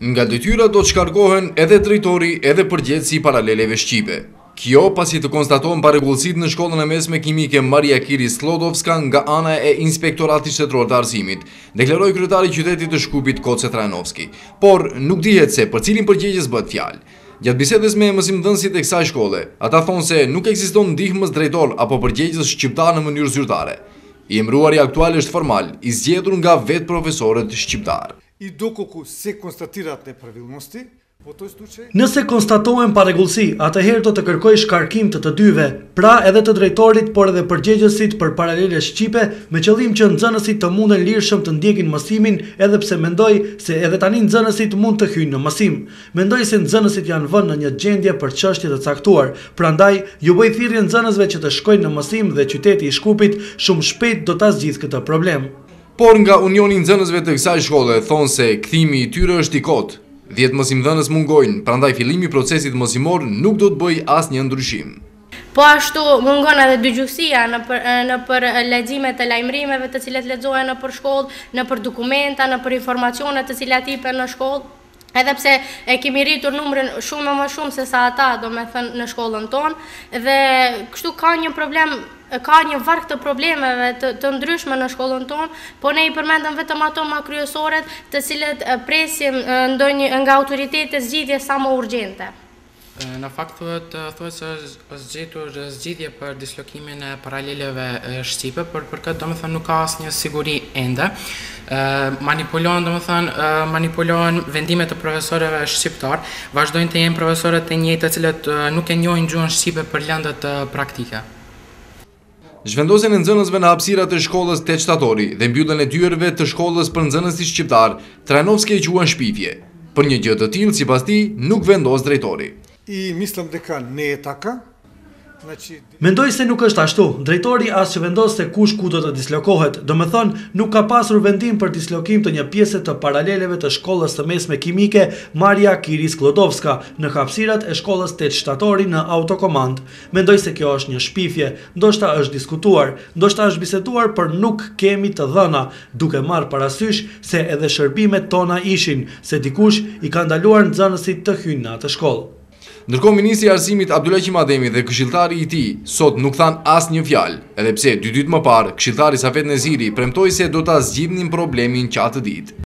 Nga detyra do të shkarkohen edhe drejtori edhe përgjegjësi i paraleleve shqipe. Kjo pasi të konstatohen parregullësitë në shkollën e mesme kimike Maria Curie Sklodowska nga ana e Inspektoratit Shtetëror të Arsimit, deklaroi kryetari i qytetit të Shkupit Koce Trajnovski, por nuk dihet se për cilin përgjegjës bëhet fjalë. Gjatë bisedës me mësimdhënësit e kësaj shkolle, ata thonë se nuk ekziston ndihmës drejtor apo përgjegjës shqiptar në mënyrë zyrtare. I emëruari aktual është formal, i zgjedhur nga vetë profesorët shqiptar. И доколку се констатираат неправилности, по тој случај Nëse konstatohen parregullësi, atëherë do të kërkoj shkarkim të dyve, pra edhe të drejtorit, por edhe përgjegjësit për paralele shqipe, me qëllim që nxënësit të munden lirshëm të ndjekin mësimin, edhe pse mendoj se edhe tani nxënësit mund të hyjnë në mësim. Mendoj se nxënësit janë vënë në një gjendje për çështje të caktuar, prandaj ju bëj thirrje nxënësve që të shkojnë në mësim dhe qyteti i Shkupit shumë shpejt do ta zgjidhë këtë problem. Por nga Unioni i Nxënësve të kësaj shkolle thonë se kthimi i tyre është i kotë. 10 mësimdhënës mungojnë, prandaj fillimi i procesit mësimor nuk do të bëjë asnjë ndryshim. Po ashtu mungon edhe dëgjuesia në për leximet e lajmërimeve të cilat lexohen në për shkollë, në për dokumenta, në për informacione të cilat jepen në shkollë. Edhe pse e kemi rritur numrin shumë më shumë se sa ata, domethënë në shkollën tonë, dhe kështu ka një problem, ka një varg të problemeve të ndryshme në shkollën tonë, po ne i përmendëm vetëm ato më kryesorët, të cilët presim nga autoritetet zgjidhje sa më urgjente. Në fakt thuhet se është gjetur zgjidhje për dislokimin e paraleleve shqipe, por për këtë domethënë nuk ka asnjë siguri ende. Manipulohen vendimet e profesorëve shqiptar, vazhdojnë të jenë profesorët e njëjtë të cilët nuk e njohin gjuhën shqipe për lëndët praktike. Zhvendosjen e nxënësve në hapësirat e shkollës 8 shtatori dhe mbylljen e dyerve të shkollës për nxënësit shqiptar, Trajnovski e quajnë shpifje. Për një gjë të tillë, sipas tij, nuk vendos drejtori. И мислам дека не е така. Mendoj se nuk është ashtu. Drejtori as që vendos se kush ku do të dislokohet, domethënë nuk ka pasur vendim për dislokim të një pjese të paraleleve të shkollës së mesme kimike Maria Curie Sklodowska në hapësirat e shkollës 8 shtatori në autokomand. Mendoj se kjo është një shpifje, ndoshta është diskutuar, ndoshta është biseduar, por nuk kemi të dhëna, duke marrë parasysh se edhe shërbimet tona ishin, se dikush i ka ndaluar nxënësit të hyjnë në atë shkollë. Ndërkohë ministri i Arsimit Abdulaqi Mademi dhe këshilltari i tij sot nuk thanë asnjë fjalë, edhe pse 2 ditë më parë këshilltari Safet Neziri premtoi se do ta zgjidhnin problemin qatë ditë.